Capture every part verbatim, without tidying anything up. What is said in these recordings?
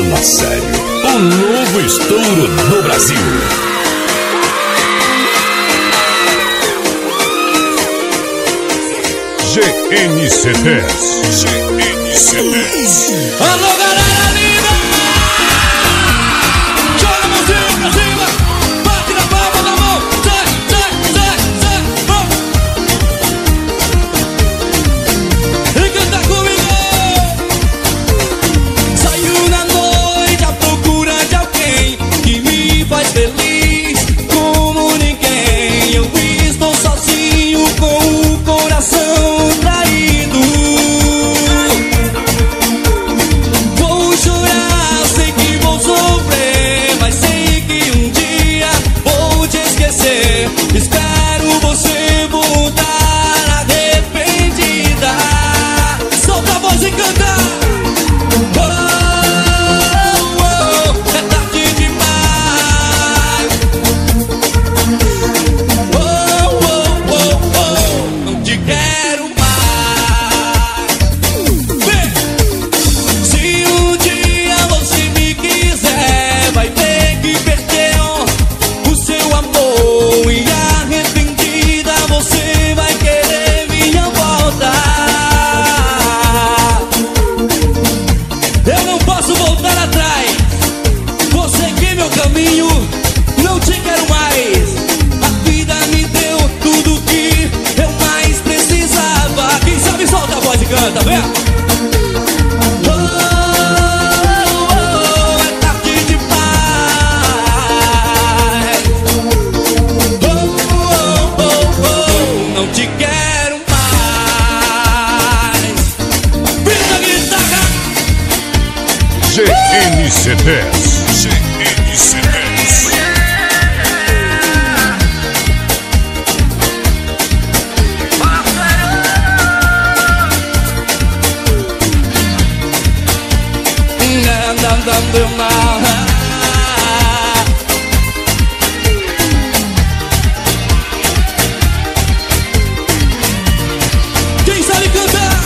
Fala Sério, o novo estouro do Brasil. G N C dez. G N C dez. Alô, galera linda! Joga a mãozinha pra cima, bate na palma da mão, sai, sai, sai, sai, vamos! E canta comigo! Saiu na noite à procura de alguém que me faz feliz como ninguém. Eu estou sozinho com o coração traído. Vou chorar, sei que vou sofrer, mas sei que um dia vou te esquecer. Espero você voltar arrependida. Solta a voz e canta. Oh, oh, oh, é tarde demais. Oh, oh, oh, oh, não te quero mais. Vem! Se um dia você me quiser, vai ter que perder o seu amor. E arrependida você vai querer minha volta. Eu não posso voltar atrás. Vou seguir meu caminho, não te quero mais. A vida me deu tudo que eu mais precisava. Quem sabe solta a voz e canta, vem! Oh, oh, oh, é tarde demais. Oh, oh, oh, oh, não te quero mais. Vira a guitarra! G N C dez. G N C dez. Quem sabe cantar?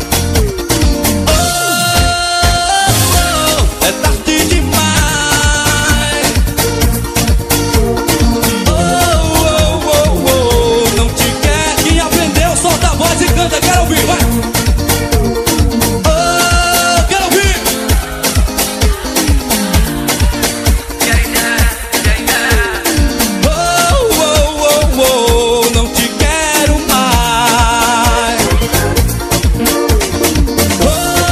Oh, oh, é tarde demais. Oh, oh, oh, oh, não te quer. Quem aprendeu, solta a voz e canta. Quero ouvir, vai! Oh, quero ouvir! Oh, oh, oh, oh, não te quero mais. Oh,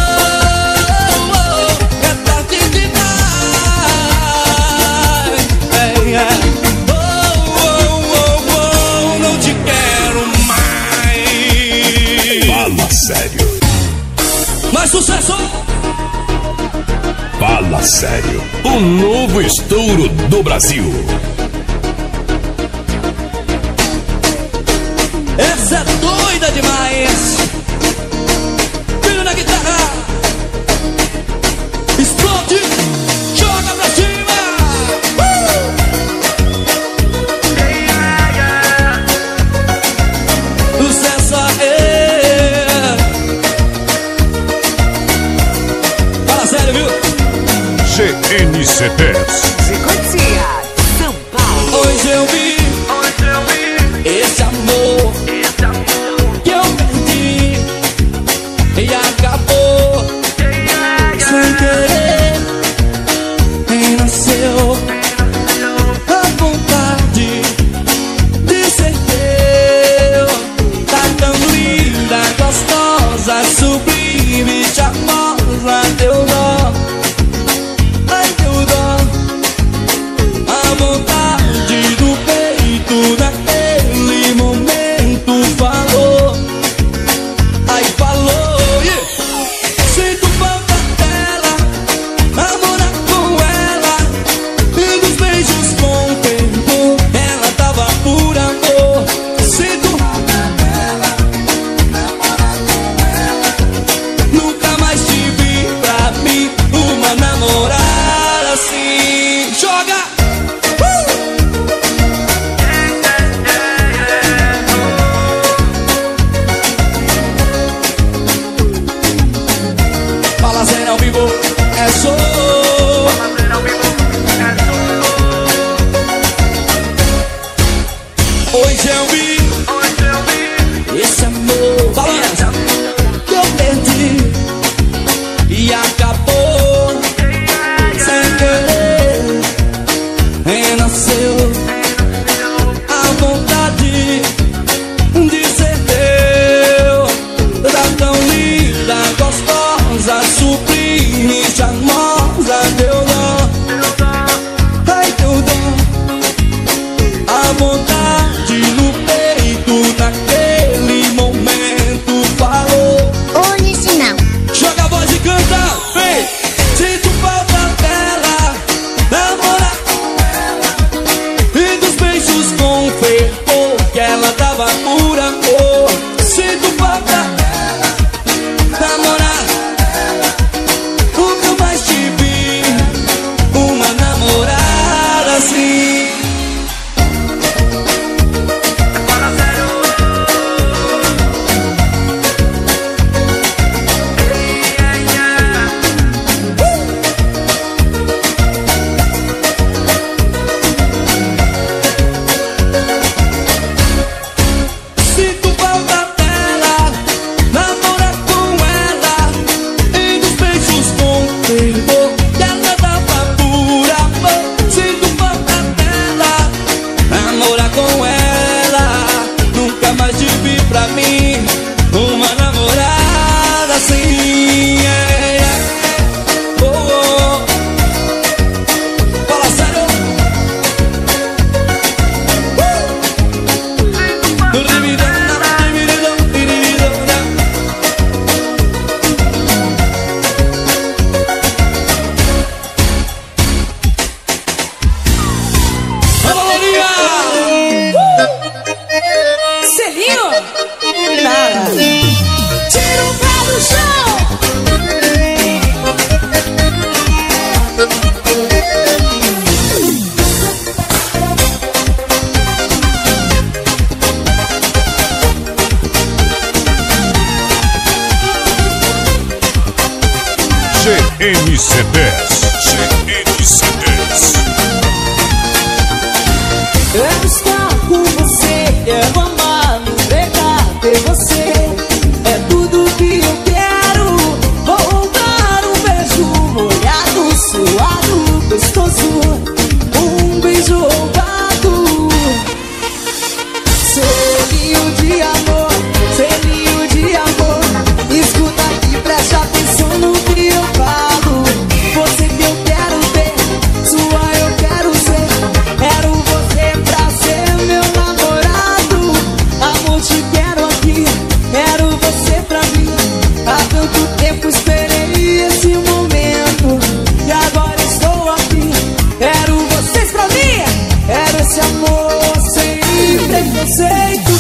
oh, é tarde demais. É, é. Oh, oh, oh, oh, não te quero mais. Fala Sério, Mais sucesso! Fala Sério, o novo estouro do Brasil. Essa é doida demais. Filho na guitarra, explode, joga pra cima. Uh! Sucesso é. Fala sério, viu? G N C dez. Sequência São Paulo. Hoje eu vi esse amor que eu perdi e acabou sem querer. E nasceu a vontade de ser teu. Tá tão linda, gostosa, sublime, charmosa, teu dó, ai teu dó. A vontade do peito naquele momento falou. Ai, falou, yeah. Sinto falta dela, namorar com ela, e dos beijos com o tempo, ela tava por amor. Sinto falta dela, namorar com ela, nunca mais tive pra mim uma namorada assim. Joga! Fala sério ao vivo, é show. G N C dez. G N C dez. Quero estar com você, quero amar, me entregar, ter você. É tudo que eu quero. Vou dar um beijo molhado, suado, gostoso. Um beijo roubado. Selinho de amor, selinho de amor. Escuta aqui, preste atenção no que eu falo. Você que eu quero ter, sua eu quero ser. Quero você pra ser meu namorado. Amor, te quero aqui, quero você pra mim. Há tanto tempo esperei esse momento e agora estou aqui. Quero vocês pra mim, quero esse amor sem preconceito.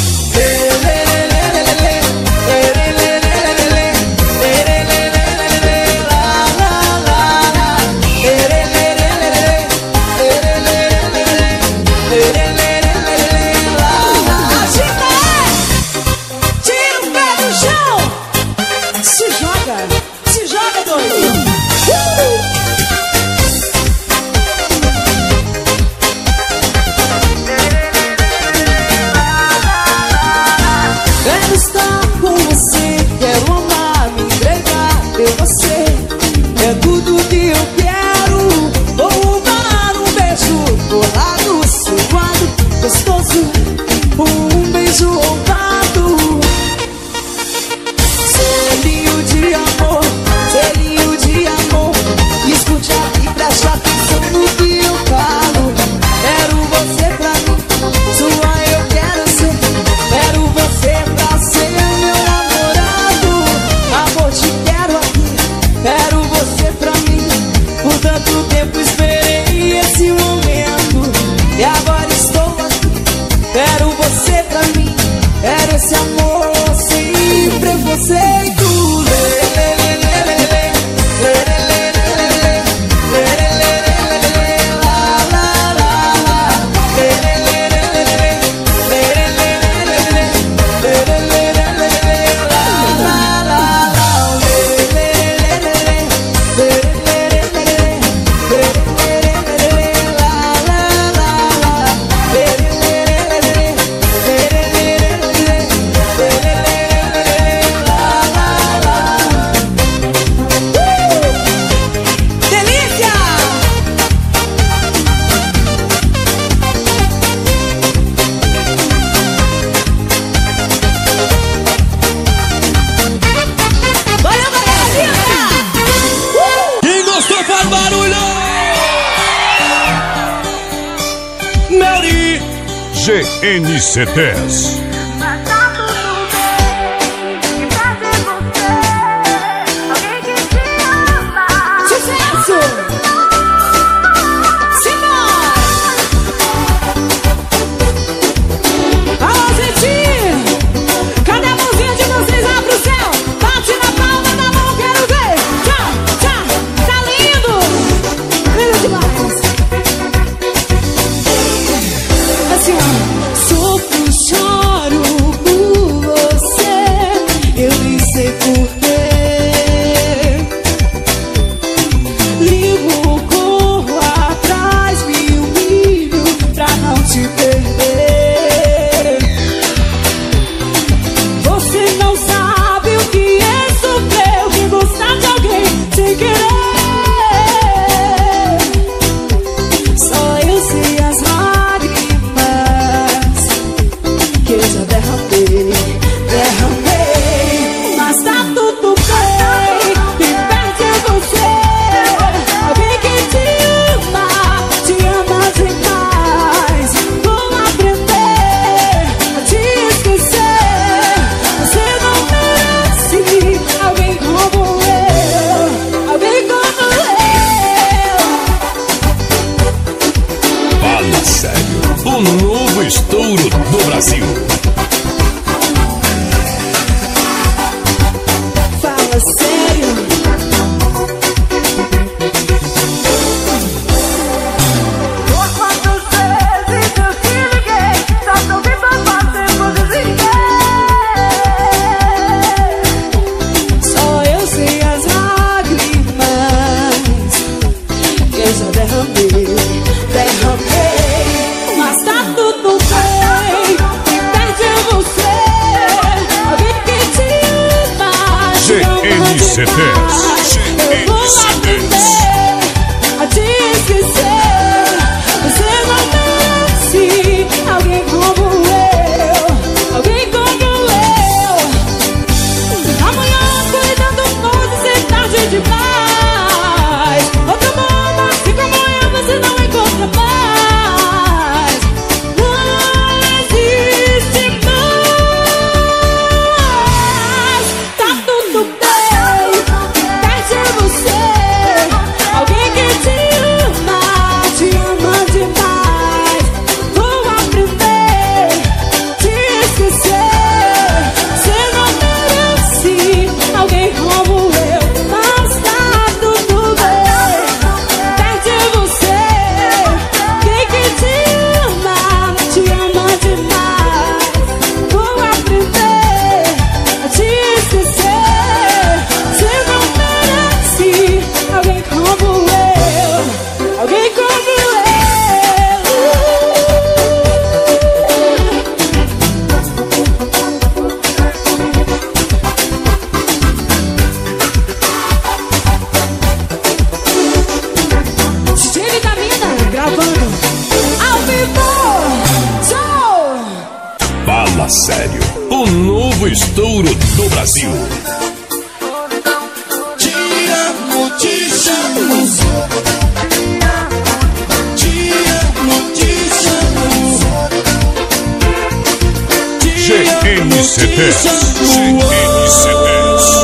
G N C dez. Sofro, choro. C dez. Eu vou aprender a te esquecer. Você não merece alguém como eu, alguém como eu. Amanhã cuidando coisas é tarde demais. Outra bomba assim como eu você não encontra mais. Não existe mais. Tá tudo bem, perto você. Alguém que te ama, te ama demais. Vou aprender, te esquecer. Você não merece alguém como eu. Mas tá tudo bem, perto de você. Alguém que te ama, te ama demais. Vou aprender a te esquecer. Você não merece alguém como eu, alguém como eu. Steve da Mina gravando ao vivo. Show! Fala sério. O novo estouro do Brasil. Te amo, te chamo. Te amo, te chamo. Te G N amo, C te dez. chamo. G N C dez.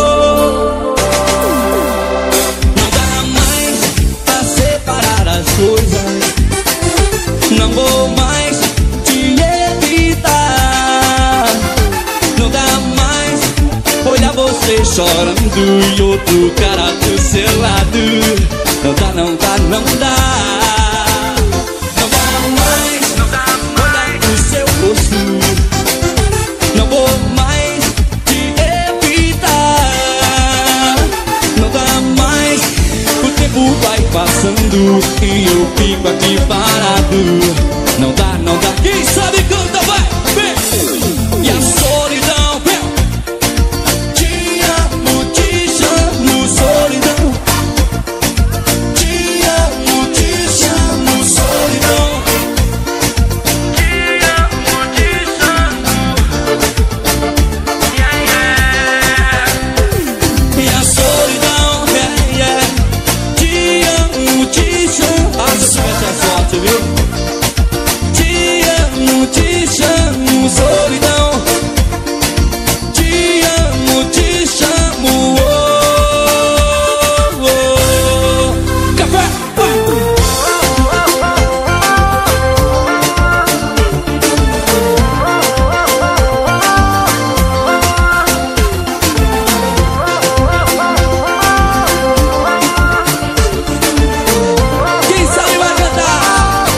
Não dá mais pra separar as coisas. Não vou mais te evitar. Não dá mais olhar você chorando e outro cara do seu lado. Não dá, não dá, não dá. Não dá mais olhar pro seu rosto. Não vou mais te evitar. Não dá mais. O tempo vai passando e eu fico aqui parado. Não dá, não dá. Quem sabe canta, vai, vem. E a solidão, vem. Te amo, te chamo, solidão. Te amo, te chamo, solidão. Te amo, te chamo. E a solidão, yeah, yeah. Te amo, te chamo. Ah, se tivesse a sorte, viu? Te amo, te chamo, solidão. Te amo, te chamo. Oh, oh, oh. Café! Quem sabe vai cantar.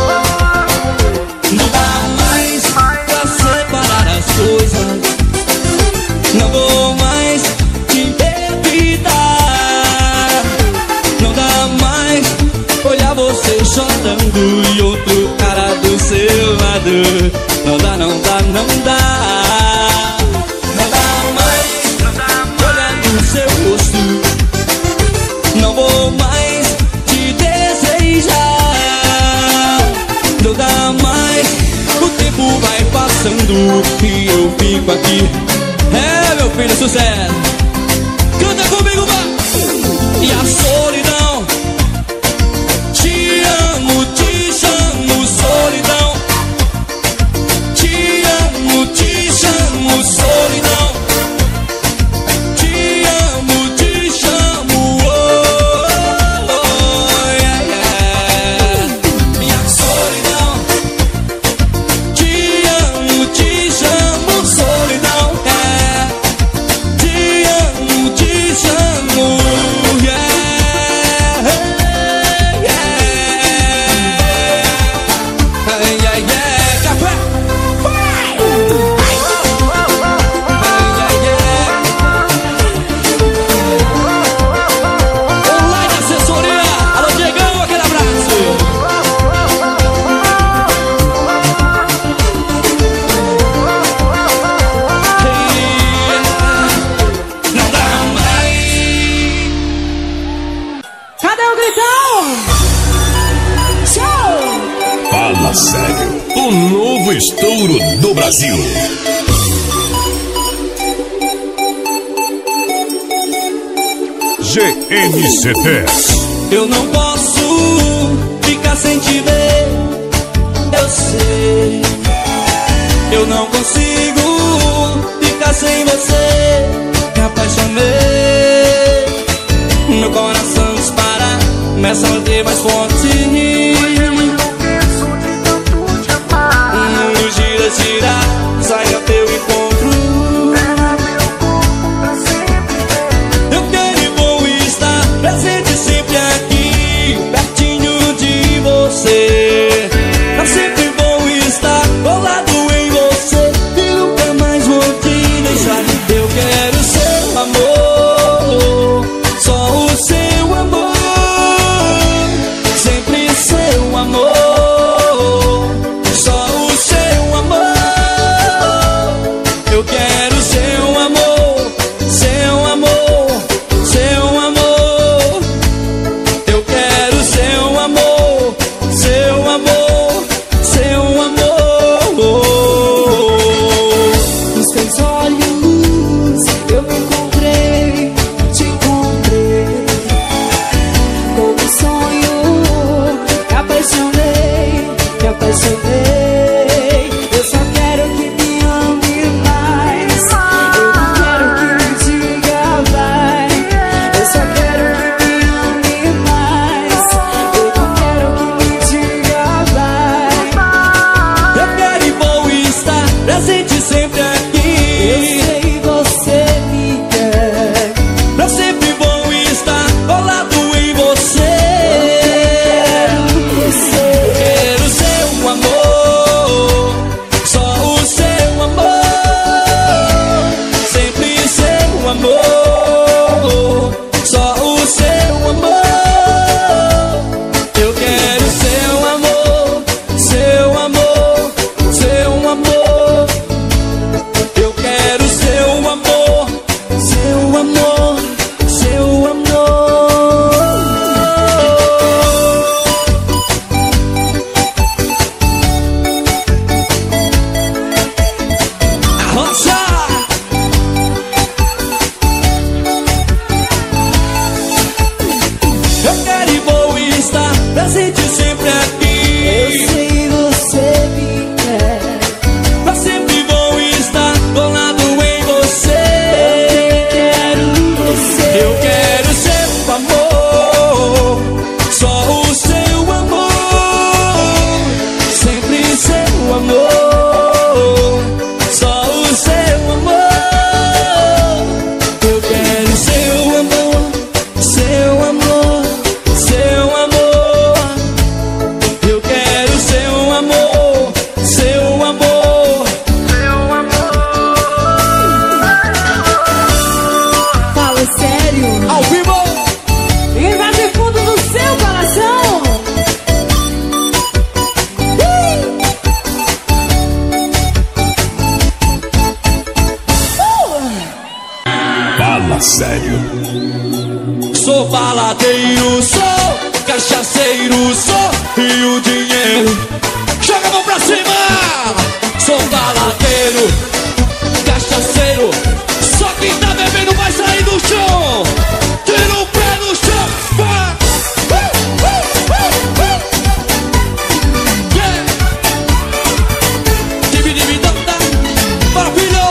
Não dá mais pra separar as coisas. Não vou mais te evitar. Não dá mais olhar você chorando e outro cara do seu lado. Não dá, não dá, não dá. Não dá mais olhar no seu rosto. Não vou mais te desejar. Não dá mais. O tempo vai passando e eu fico aqui. É, meu filho, sucesso. Canta comigo, vai. E a solidão. Te amo, te chamo, solidão. Te amo, te chamo, solidão. Te amo, te chamo. Oh, oh, oh, yeah, yeah. E a solidão. Te amo, te chamo. no gritão. Show! Fala sério, o novo estouro do Brasil. G N C dez. Eu não posso ficar sem te ver, eu sei. Eu não consigo ficar sem você. Me apaixonei, meu coração dispara, começa a bater mais forte. No gira, gira, sai a teu encontro. Eu quero e vou estar presente sempre aqui, pertinho de você. Eu sempre vou estar colado em você e nunca mais vou te deixar. Eu quero seu amor, só o seu amor, sempre seu amor, só o seu amor. Eu quero seu amor, seu amor, seu amor. Eu quero seu amor, seu amor, seu amor. Nos teus olhos eu me encontrei, te encontrei. Como um sonho, me apaixonei, me apaixonei. Eu só quero que me ame mais. Eu não quero que me diga vai. Eu só quero que me ame mais. Eu não quero que me diga vai. Eu quero e vou estar presente sempre Eu aqui. sei você me quer. Eu sempre vou estar colado em você. Você Quero seu amor, só o seu amor, sempre seu amor, só o seu amor. Eu quero seu amor, seu amor, seu amor. Eu quero seu amor, seu amor, seu amor. Arrocha! Eu quero e vou estar presente sempre Eu aqui. sei você me quer. Eu sempre vou estar colado em você. Quero você. Eu quero seu amor, só o seu amor, sempre seu amor, só o seu amor. Eu quero seu amor, seu amor, seu amor. Eu quero seu amor, seu amor, seu amor. Fala sério. Ao vivo! E vai de fundo do seu coração. Fala sério. Sou baladeiro, sou cachaceiro, sou e o dinheiro. Joga a mão pra cima! Sou baladeiro, cachaceiro, só quem tá bebendo vai sair do chão. Tira o pé no chão. Vá! Uh, uh, uh, uh. Yeah! Divi, divi, dam, dam. Bora, filho!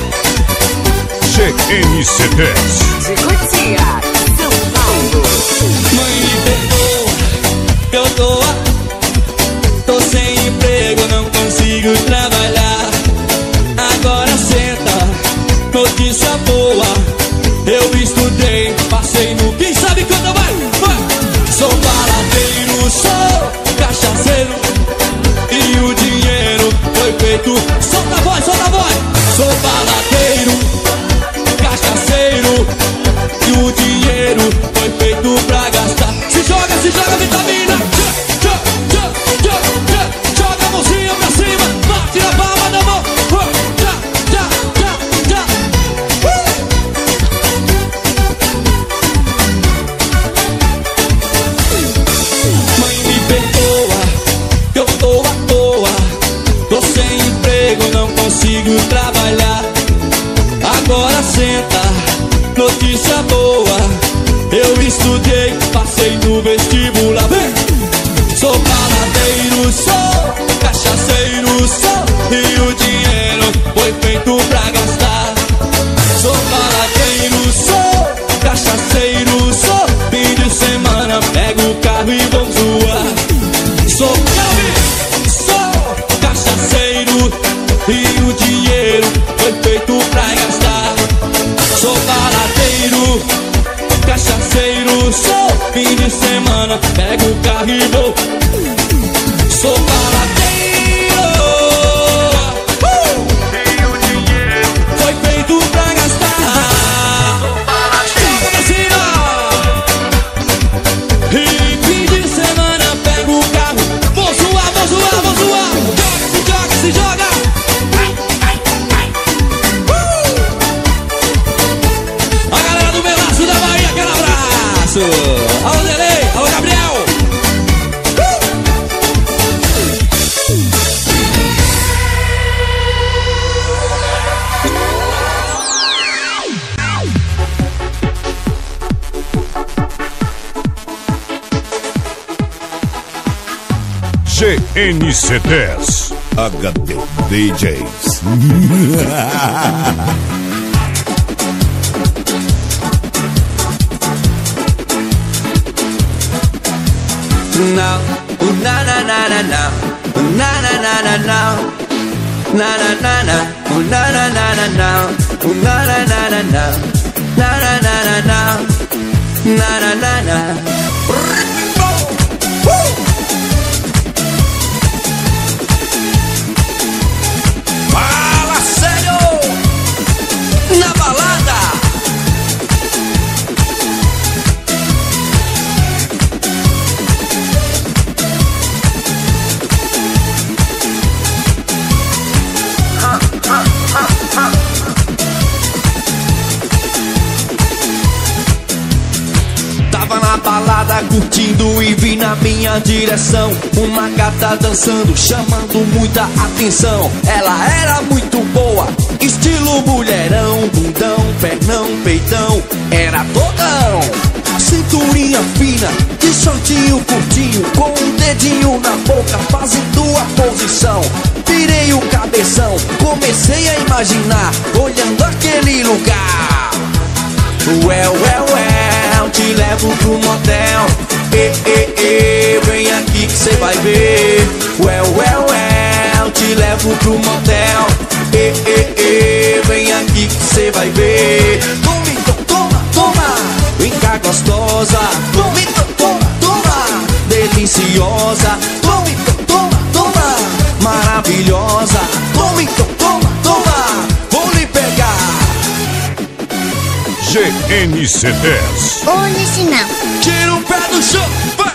G N C dez. De Cotia, São Paulo. Mãe, me perdoa, eu tô, tô sem emprego, não consigo trabalhar. Agora senta, notícia boa. Eu estudei, passei no quem sabe quando vai, vai. Sou baladeiro, sou cachaceiro e o dinheiro foi feito. Solta a voz, solta a voz. Sou baladeiro, cachaceiro e o dinheiro foi feito pra gastar. Se joga, se joga vitamina. Tchá, tchá, tchá, tchá, tchá. Joga a mãozinha pra cima, bate na palma da mão. Tchá, tchá, tchá, tchá. Uh! passei no vestibular. Vem! Sou baladeiro, sou cachaceiro, sou, e o dinheiro foi feito pra gastar. Sou baladeiro, sou cachaceiro, sou, fim de semana pego o carro e vou zoar. Sou Calvin, sou cachaceiro, e o dinheiro foi feito pra gastar. Sou baladeiro, cachaceiro, sou, fim de semana pego o carro e vou. Sou baladeiro, uh! e o dinheiro foi feito pra gastar. Joga pra cima! E fim de semana pego o carro. Vou zoar, vou zoar, vou zoar. Joga, se joga, se joga. Uh! A galera do Melaço da Bahia, aquele abraço. Alô, Delei, alô, Gabriel. G N C dez H D D Js. Now, ooh, na na na na na, ooh, na na na na na, na na na na, ooh, na na na na na, ooh, na na na na na, na na na na na, na na na na. Fala sério na balada. Tava na balada curtindo e vi na minha direção uma gata dançando, chamando muita atenção. Ela era muito boa, estilo mulherão, bundão, pernão, peitão, era todão. Cinturinha fina, de shortinho curtinho, com um dedinho na boca, fazendo a posição. Virei o cabeção, comecei a imaginar, olhando aquele lugar. Well, well, well, te levo pro motel. E, e, e, vem aqui que cê vai ver. Well, well, well, te levo pro motel. E, e, e, vem aqui que cê vai ver. Toma, então, toma, toma, vem cá gostosa. Toma, então, toma, toma, deliciosa. Toma, então, toma, toma, maravilhosa. Toma, então, toma, toma, vou lhe pegar. G N C dez. Original. Tira o pé do chão, vai!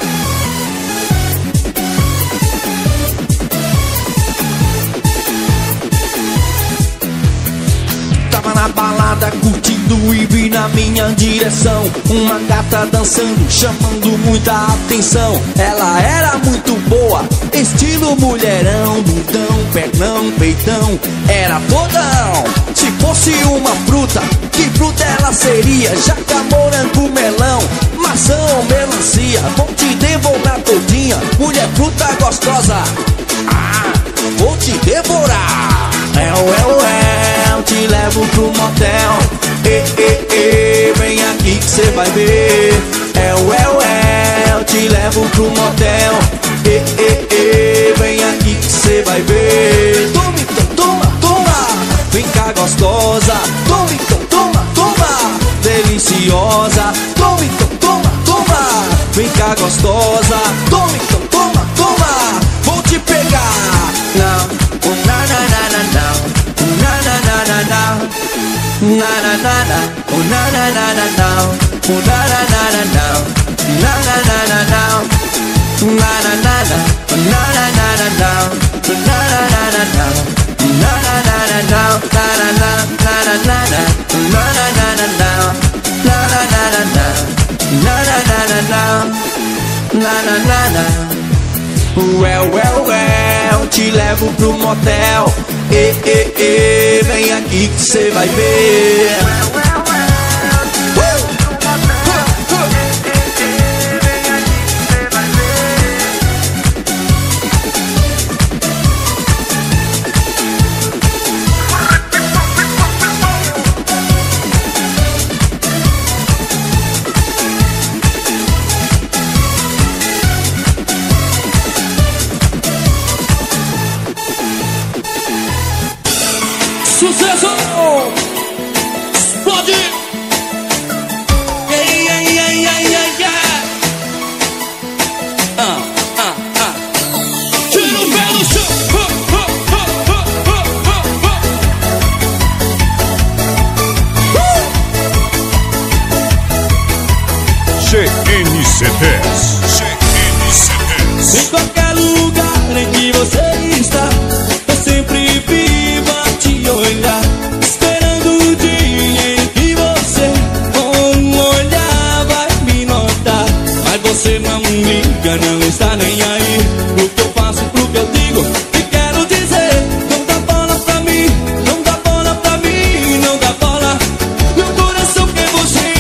Tava na balada curtindo e vi na minha direção uma gata dançando, chamando muita atenção. Ela era muito boa, estilo mulherão, bundão, pernão, peitão, era todão. Se fosse uma fruta, que fruta ela seria? Jaca, morango, melão, maçã ou melancia? Vou te devorar todinha, mulher fruta gostosa. Ah, vou te devorar. É o é o é, eu te levo pro motel. E, e, e, vem aqui que cê vai ver. É o é o é, eu te levo pro motel. E, e, e, vem aqui que cê vai ver. Toma, então, toma, toma, vem cá gostosa. Toma, então, toma, toma, deliciosa. Toma, então, toma, toma, vem cá gostosa. Toma, então, toma, toma, vou te pegar. Não. Na na na na na, na na na na na, na na na na, na na na na na, na na na na na, na na na na na, na na na na, na na na na na, na na na na na, na na na na na, na na na na na, na na na na na, na na na na na, na na na na na, na na na na. Well, well, well, te levo pro motel. E, e, e, vem aqui que cê vai ver. Uh! N C dez. G N C dez. Em qualquer lugar em que você está, eu sempre vivo a te olhar, esperando o dia em que você com um olhar vai me notar. Mas você não liga, não está nem aí pro que eu faço, pro que eu digo e quero dizer. Não dá bola pra mim, não dá bola pra mim, não dá bola. Meu coração quer você.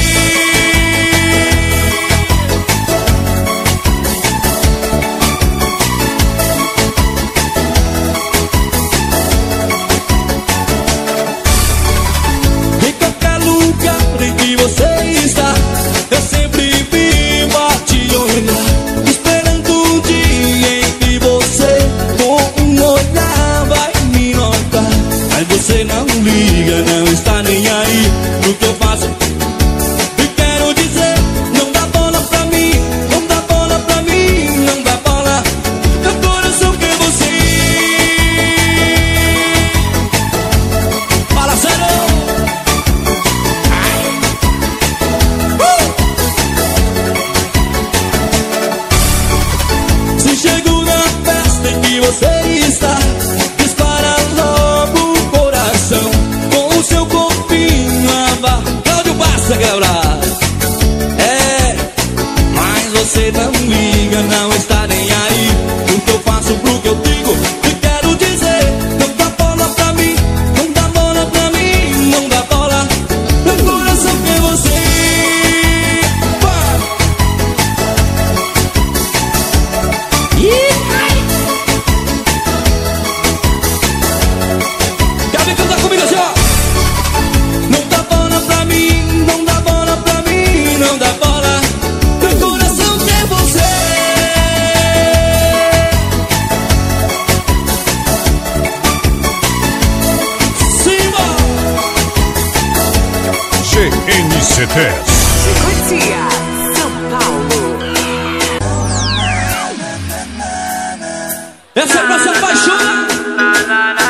Em qualquer lugar em que você está, eu sempre vivo a te olhar, esperando o dia em que você com um olhar vai me notar. Mas você não liga, não está nem aí pro que eu faço e quero dizer. Não dá bola pra mim, não dá bola pra mim, não dá bola. Meu coração quer você. Fala sério. Se chego na festa em que você está, dispara logo o coração com o seu corpinho abar. Cláudio passa, quebrar. É, mas você não liga, não está nem aí pro que eu faço, pro que eu digo e quero dizer. Não dá bola pra mim, não dá bola pra mim, não dá bola. Meu coração quer você. Vai. Quer vir cantar comigo assim, ó? Não dá bola pra mim, não dá bola pra mim, não dá bola. Meu coração quer você. Simba! G N C dez. Cotia, São Paulo. Essa é pra se apaixonar.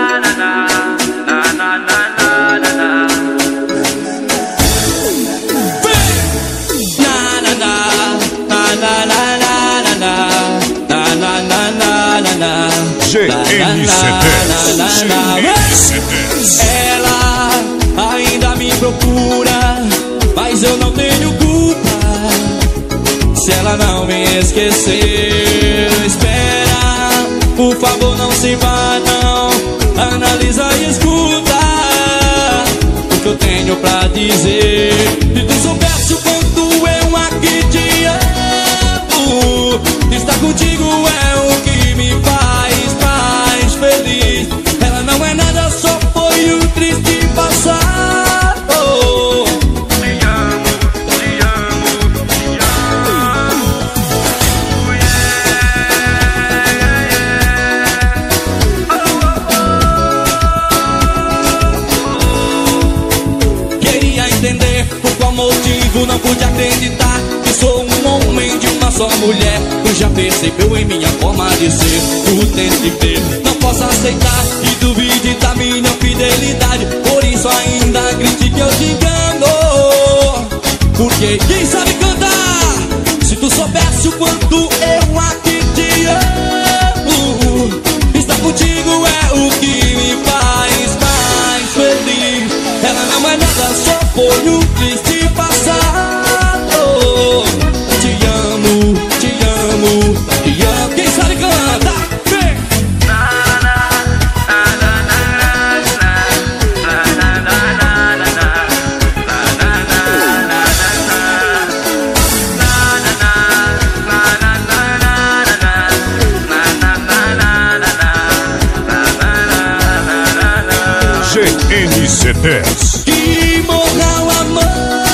Vem! Na, na, na, na, na, na, na, na, na, na, na, na, na. G N C dez. G N C dez. Ela ainda me procura, mas eu não tenho culpa se ela não me esquecer. Espera, por favor, não se vá, não. Analisa e escuta o que eu tenho pra dizer. Se tu soubesse o quanto eu aqui te amo, estar contigo é o que me faz mais feliz. Ela não é nada, só foi um triste passado. Te amo, te amo, te amo. Queria entender por qual motivo não pude acreditar que sou um homem de uma só mulher. Tu já percebeu em minha forma de ser, tu tens que ter. Não posso aceitar e duvide da minha fidelidade, por isso ainda grite que eu te engano. Porque quem sabe cantar, se tu soubesse o quanto eu aqui te amo, estar contigo é o que me faz mais feliz. Ela não é nada, só foi um triste passado. Te amo, te amo, te amo. Quem sabe canta, vem! G N C dez. Que morra o amor,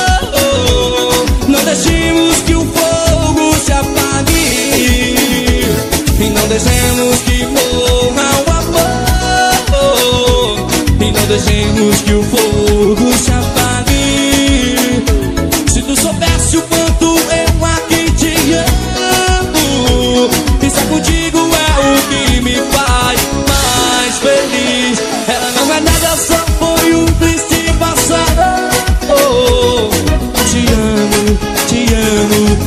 não deixemos que o fogo se apague, e não deixemos que morra o amor, e não deixemos que o fogo se apague. Se tu soubesse o quanto eu aqui te amo, estar contigo é o que me faz mais feliz. Ela não é nada, só foi um triste passado. Oh, te amo, te amo,